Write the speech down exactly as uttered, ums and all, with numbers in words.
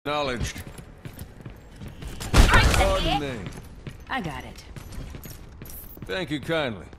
Acknowledged. I Pardon me. I got it. Thank you kindly.